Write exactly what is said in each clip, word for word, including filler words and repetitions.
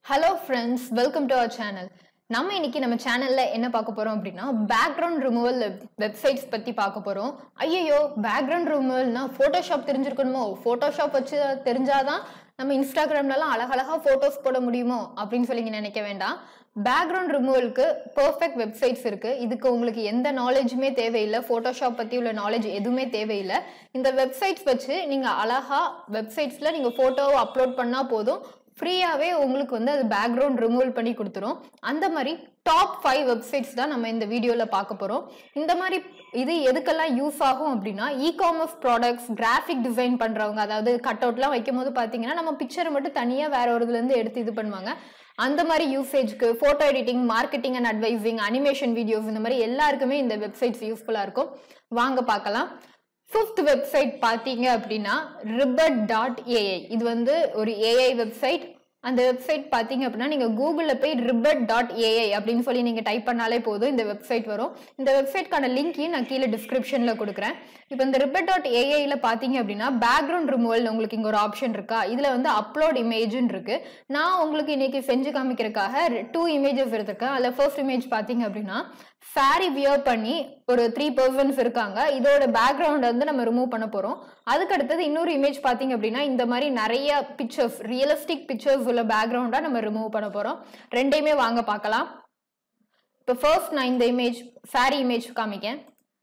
Hello friends, welcome to our channel. நம்ம இன்னைக்கு நம்ம சேனல்ல என்ன பார்க்க போறோம் அப்படின்னா பேக்ரவுண்ட் ரிமூவல் வெப்சைட்ஸ் பத்தி பார்க்க போறோம். ஐயோ பேக்ரவுண்ட் ரிமூவல்னா போட்டோஷாப் தெரிஞ்சிருக்கணுமோ, போட்டோஷாப் வச்சு தெரிஞ்சாதான் நம்ம இன்ஸ்டாகிராம்லலாம் அழகழகா போட்டோஸ் போட முடியுமோ அப்படின்னு சொல்லி நினைக்க வேண்டாம். பேக்ரவுண்ட் ரிமூவலுக்கு பெர்ஃபெக்ட் வெப்சைட்ஸ் இருக்கு. இதுக்கு உங்களுக்கு எந்த நாலேஜுமே தேவையில்லை, போட்டோஷாப் பத்தி உள்ள நாலேஜ் எதுவுமே தேவையில்லை. இந்த வெப்சைட்ஸ் வச்சு நீங்க அழகா வெப்சைட்ஸ்ல நீங்க போட்டோவை அப்லோட் பண்ணா போதும், ஃப்ரீயாவே உங்களுக்கு வந்து அது பேக்ரவுண்ட் ரிமூவல் பண்ணி கொடுத்துரும். அந்த மாதிரி டாப் ஃபைவ் வெப்சைட்ஸ் தான் நம்ம இந்த வீடியோல பார்க்க போறோம். இந்த மாதிரி இது எதுக்கெல்லாம் யூஸ் ஆகும் அப்படின்னா e commerce products, graphic design பண்றவங்க, அதாவது கட் அவுட்லாம் வைக்கும் போது பாத்தீங்கன்னா நம்ம பிக்சரை மட்டும் தனியா வேற ஒரு இதுல இருந்து எடுத்து இது பண்ணுவாங்க. அந்த மாதிரி யூசேஜ்க்கு, photo editing, marketing and advising, animation videos, இந்த மாதிரி எல்லாருக்குமே இந்த வெப்சைட்ஸ் யூஸ்ஃபுல்லா இருக்கும். வாங்க பார்க்கலாம். ஃபிஃப்த் வெப்சைட் பார்த்தீங்க அப்படின்னா ரிபட் டாட் ஏஐ. இது வந்து ஒரு ஏஐ வெப்சைட். அந்த வெப்சைட் பார்த்தீங்க அப்படின்னா நீங்கள் கூகுளில் போய் ரிபட் டாட் ஏஐ அப்படின்னு சொல்லி நீங்கள் டைப் பண்ணாலே போதும் இந்த வெப்சைட் வரும். இந்த வெப்சைட்கான லிங்கையும் நான் கீழே டிஸ்கிரிப்ஷனில் கொடுக்குறேன். இப்போ இந்த ரிபட் டாட் ஏஐயில் பார்த்தீங்க அப்படின்னா பேக்ரவுண்ட் ரிமூவல் உங்களுக்கு இங்கே ஒரு ஆப்ஷன் இருக்கா, இதில் வந்து அப்லோட் இமேஜ்னு இருக்கு. நான் உங்களுக்கு இன்னைக்கு செஞ்சு காமிக்கிறதுக்காக டூ இமேஜஸ் எடுத்திருக்கேன். அதில் ஃபர்ஸ்ட் இமேஜ் பார்த்தீங்க அப்படின்னா சாரி வியர் பண்ணி ஒரு த்ரீ பர்சன்ஸ் இருக்காங்க. இதோட பேக்ரவுண்ட் வந்து நம்ம ரிமூவ் பண்ண போறோம். அதுக்கு அடுத்தது இன்னொரு இமேஜ் பாத்தீங்க அப்படின்னா இந்த மாதிரி நிறைய பிக்சர்ஸ், ரியலிஸ்டிக் பிக்சர்ஸ் உள்ள பேக்ரவுண்டா நம்ம ரிமூவ் பண்ண போறோம். ரெண்டையுமே வாங்க பார்க்கலாம். இப்போ ஃபர்ஸ்ட் நான் இந்த இமேஜ் சாரி இமேஜ் காமிக்கேன்.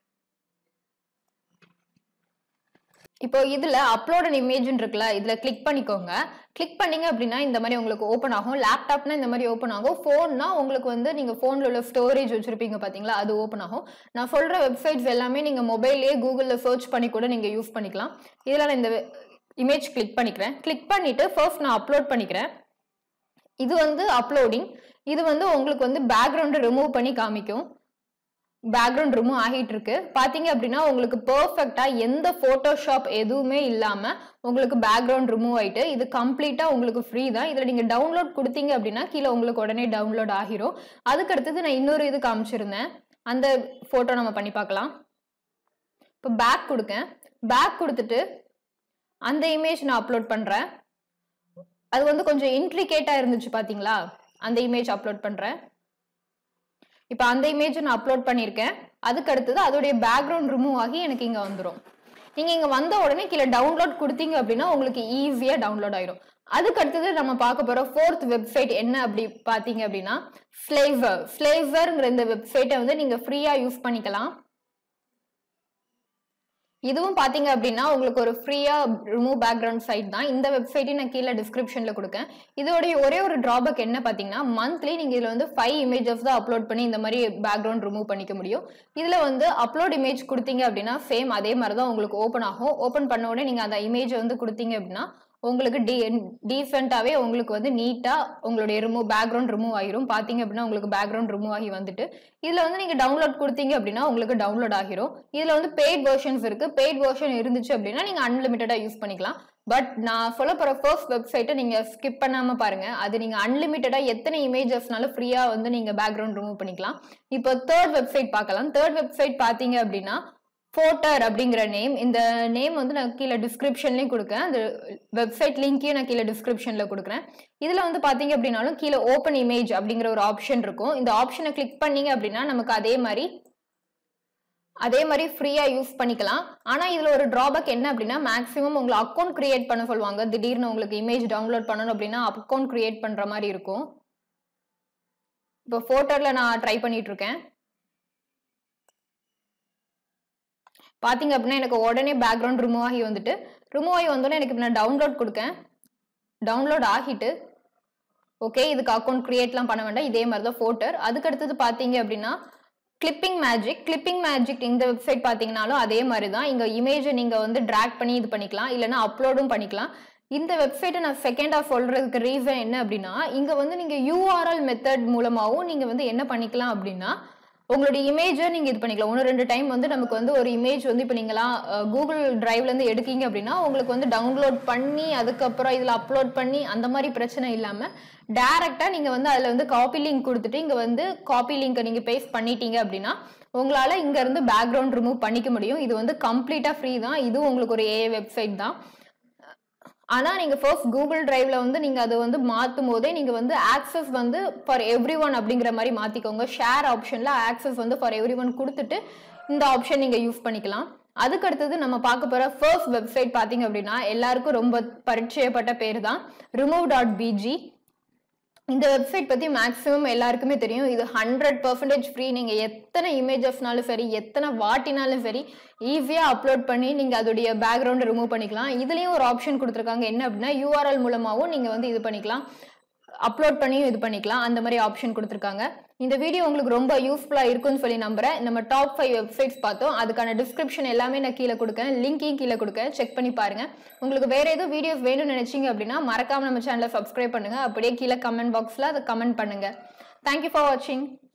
இப்போ இதுல அப்லோட் இமேஜ் இருக்குல்ல, இதுல கிளிக் பண்ணிக்கோங்க. கிளிக் பண்ணீங்க அப்படின்னா இந்த மாதிரி உங்களுக்கு ஓப்பன் ஆகும். லேப்டாப்னா இந்த மாதிரி ஓப்பன் ஆகும். ஃபோன்னா உங்களுக்கு வந்து நீங்க போன்ல உள்ள ஸ்டோரேஜ் வச்சிருப்பீங்க பாத்தீங்களா, அது ஓப்பன் ஆகும். நான் சொல்ற வெப்சைட்ஸ் எல்லாமே நீங்க மொபைல்லேயே கூகுள்ல சர்ச் பண்ணி கூட நீங்க யூஸ் பண்ணிக்கலாம். இதுல நான் இந்த இமேஜ் கிளிக் பண்ணிக்கிறேன். கிளிக் பண்ணிட்டு ஃபர்ஸ்ட் நான் அப்லோட் பண்ணிக்கிறேன். இது வந்து அப்லோடிங். இது வந்து உங்களுக்கு வந்து பேக்ரவுண்ட் ரிமூவ் பண்ணி காமிக்கும். பேக்ரவுண்ட் ரிமூவ் ஆகிட்டு இருக்கு. பாத்தீங்க அப்படின்னா உங்களுக்கு பெர்ஃபெக்ட்டா எந்த போட்டோஷாப் எதுவுமே இல்லாம உங்களுக்கு பேக்ரவுண்ட் ரிமூவ் ஆயிட்டு, இது கம்ப்ளீட்டா உங்களுக்கு ஃப்ரீ தான். இதுல நீங்க டவுன்லோட் கொடுத்தீங்க அப்படின்னா கீழே உங்களுக்கு உடனே டவுன்லோட் ஆகிரும். அதுக்கு அடுத்தது நான் இன்னொரு இது காமிச்சிருந்தேன், அந்த போட்டோ நம்ம பண்ணி பார்க்கலாம். இப்போ பேக் கொடுக்கேன். பேக் கொடுத்துட்டு அந்த இமேஜ் நான் அப்லோட் பண்றேன். அது வந்து கொஞ்சம் இன்ட்ரிகேட்டா இருந்துச்சு பாத்தீங்களா, அந்த இமேஜ் அப்லோட் பண்றேன். இப்போ அந்த இமேஜ் நான் அப்லோட் பண்ணியிருக்கேன். அதுக்கு அடுத்தது அதோடைய பேக்ரவுண்ட் ரிமூவ் ஆகி எனக்கு இங்க வந்துடும். நீங்க இங்க வந்த உடனே கீழே டவுன்லோட் கொடுத்தீங்க அப்படின்னா உங்களுக்கு ஈஸியா டவுன்லோட் ஆயிடும். அதுக்கு அடுத்தது நம்ம பார்க்க போற ஃபோர்த் வெப்சைட் என்ன அப்படி பாத்தீங்க அப்படின்னா ஸ்லேவர். ஸ்லேவர்ங்கிற இந்த வெப்சைட்டை வந்து நீங்க ஃப்ரீயா யூஸ் பண்ணிக்கலாம். இதுவும் பாத்தீங்க அப்படின்னா உங்களுக்கு ஒரு ஃப்ரீயா ரிமூவ் பேக்ரவுண்ட் சைட் தான். இந்த வெப்சைட்டையும் நான் கீழே டிஸ்கிரிப்ஷன்ல கொடுக்கேன். இதோடைய ஒரே ஒரு டிராபேக் என்ன பாத்தீங்கன்னா மந்த்லி நீங்க இதுல வந்து ஃபைவ் இமேஜஸ் தான் அப்லோட் பண்ணி இந்த மாதிரி பேக்ரவுண்ட் ரிமூவ் பண்ணிக்க முடியும். இதுல வந்து அப்லோட் இமேஜ் கொடுத்தீங்க அப்படின்னா சேம் அதே மாதிரி தான் உங்களுக்கு ஓப்பன் ஆகும். ஓப்பன் பண்ண உடனே நீங்க அந்த இமேஜ் வந்து கொடுத்தீங்க அப்படின்னா உங்களுக்கு டி டீசென்ட்டாவே உங்களுக்கு வந்து நீட்டா உங்களுடைய ரிமூவ் பேக்ரவுண்ட் ரிமூவ் ஆகிரும். பாத்தீங்க அப்படின்னா உங்களுக்கு பேக்ரவுண்ட் ரிமூவ் ஆகி வந்துட்டு இதுல வந்து நீங்க டவுன்லோட் கொடுத்தீங்க அப்படின்னா உங்களுக்கு டவுன்லோட் ஆகிரும். இதுல வந்து பெய்ட் வெர்ஷன்ஸ் இருக்கு. பெய்ட் வெர்ஷன் இருந்துச்சு அப்படின்னா நீங்க அன்லிமிட்டடா யூஸ் பண்ணிக்கலாம். பட் நான் சொல்ல போற ஃபர்ஸ்ட் வெப்சைட்டை நீங்க ஸ்கிப் பண்ணாம பாருங்க. அது நீங்க அன்லிமிட்டடா எத்தனை இமேஜஸ்னாலும் ஃப்ரீயா வந்து நீங்க பேக்ரவுண்ட் ரிமூவ் பண்ணிக்கலாம். இப்போ தேர்ட் வெப்சைட் பார்க்கலாம். தேர்ட் வெப்சைட் பாத்தீங்க அப்படின்னா ஃபோட்டர் அப்படிங்கிற நேம். இந்த நேம் வந்து நான் கீழே டிஸ்கிரிப்ஷன்லயும் கொடுக்குறேன். அந்த வெப்சைட் லிங்கையும் நான் கீழே டிஸ்கிரிப்ஷன்ல கொடுக்குறேன். இதுல வந்து பாத்தீங்க அப்படின்னாலும் கீழே ஓப்பன் இமேஜ் அப்படிங்கிற ஒரு ஆப்ஷன் இருக்கும். இந்த ஆப்ஷனை கிளிக் பண்ணீங்க அப்படின்னா நமக்கு அதே மாதிரி அதே மாதிரி ஃப்ரீயா யூஸ் பண்ணிக்கலாம். ஆனா இதுல ஒரு டிராபேக் என்ன அப்படின்னா மேக்ஸிமம் உங்களை அக்கௌண்ட் கிரியேட் பண்ண சொல்லுவாங்க. திடீர்னு உங்களுக்கு இமேஜ் டவுன்லோட் பண்ணணும் அப்படின்னா அக்கௌண்ட் கிரியேட் பண்ற மாதிரி இருக்கும். இப்போ ஃபோட்டோல நான் ட்ரை பண்ணிட்டு இருக்கேன். பாத்தீங்க அப்படின்னா எனக்கு உடனே பேக்ரவுண்ட் ரிமூவ் ஆகி வந்துட்டு ரிமூவ் ஆகி வந்தோடனே எனக்கு நான் டவுன்லோட் கொடுக்கேன். டவுன்லோட் ஆகிட்டு ஓகே, இதுக்கு அக்கௌண்ட் கிரியேட்லாம் பண்ண வேண்டாம். இதே மாதிரி தான் ஃபோட்டர். அதுக்கு அடுத்தது பாத்தீங்க அப்படின்னா கிளிப்பிங் மேஜிக். கிளிப்பிங் மேஜிக் இந்த வெப்சைட் பாத்தீங்கன்னாலும் அதே மாதிரி தான். இங்க இமேஜை நீங்க வந்து டிராக் பண்ணி இது பண்ணிக்கலாம், இல்லைன்னா அப்லோடும் பண்ணிக்கலாம். இந்த வெப்சைட்டை நான் செகண்டா சொல்றதுக்கு ரீசன் என்ன அப்படின்னா இங்க வந்து நீங்க யூஆர்எல் மெத்தட் மூலமாவும் நீங்க வந்து என்ன பண்ணிக்கலாம் அப்படின்னா உங்களுடைய இமேஜை நீங்க இது பண்ணிக்கலாம். ஒன்று ரெண்டு டைம் வந்து நமக்கு வந்து ஒரு இமேஜ் வந்து இப்போ நீங்களாம் கூகுள் டிரைவ்ல இருந்து எடுக்கீங்க அப்படின்னா உங்களுக்கு வந்து டவுன்லோட் பண்ணி அதுக்கப்புறம் இதுல அப்லோட் பண்ணி அந்த மாதிரி பிரச்சனை இல்லாம டைரக்டா நீங்க வந்து அதுல வந்து காப்பி லிங்க் கொடுத்துட்டு இங்க வந்து காப்பி லிங்கை நீங்க பேஸ்ட் பண்ணிட்டீங்க அப்படின்னா உங்களால இங்க இருந்து பேக்ரவுண்ட் ரிமூவ் பண்ணிக்க முடியும். இது வந்து கம்ப்ளீட்டா ஃப்ரீ தான். இது உங்களுக்கு ஒரு ஏஐ வெப்சைட் தான். ஆனால் நீங்கள் ஃபர்ஸ்ட் கூகுள் டிரைவ்ல வந்து நீங்கள் அதை வந்து மாற்றும் போதே நீங்கள் வந்து ஆக்சஸ் வந்து ஃபார் எவ்ரி ஒன் அப்படிங்கிற மாதிரி மாற்றிக்கோங்க. ஷேர் ஆப்ஷனில் ஆக்சஸ் வந்து ஃபார் எவ்ரி ஒன் கொடுத்துட்டு இந்த ஆப்ஷன் நீங்கள் யூஸ் பண்ணிக்கலாம். அதுக்கு அடுத்தது நம்ம பார்க்க போகிற ஃபர்ஸ்ட் வெப்சைட் பார்த்தீங்க அப்படின்னா எல்லாருக்கும் ரொம்ப பரிச்சயப்பட்ட பேர் தான் ரிமூவ் டாட் பிஜி. இந்த வெப்சைட் பற்றி மேக்ஸிமம் எல்லாருக்குமே தெரியும். இது ஹண்ட்ரட் பர்சன்டேஜ் ஃப்ரீ. நீங்கள் எத்தனை இமேஜஸ்னாலும் சரி, எத்தனை வாட்டினாலும் சரி, ஈஸியாக அப்லோட் பண்ணி நீங்கள் அதோடைய பேக்ரவுண்டை ரிமூவ் பண்ணிக்கலாம். இதுலேயும் ஒரு ஆப்ஷன் கொடுத்துருக்காங்க, என்ன அப்படின்னா யூஆர்எல் மூலமாகவும் நீங்கள் வந்து இது பண்ணிக்கலாம், அப்லோட் பண்ணியும் இது பண்ணிக்கலாம். அந்த மாதிரி ஆப்ஷன் கொடுத்துருக்காங்க. இந்த வீடியோ உங்களுக்கு ரொம்ப யூஸ்ஃபுல்லாக இருக்குன்னு சொல்லி நம்புறேன். நம்ம டாப் ஃபைவ் வெப்சைட்ஸ் பார்த்தோம். அதுக்கான டிஸ்கிரிப்ஷன் எல்லாமே நான் கீழே கொடுக்கேன், லிங்கையும் கீழே கொடுக்கேன், செக் பண்ணி பாருங்க. உங்களுக்கு வேற ஏதோ வீடியோஸ் வேணும்னு நினைச்சீங்க அப்படின்னா மறக்காம நம்ம சேனலை சப்ஸ்கிரைப் பண்ணுங்க. அப்படியே கீழே கமெண்ட் பாக்ஸில் அதை கமெண்ட் பண்ணுங்க. தேங்க்யூ ஃபார் வாட்சிங்.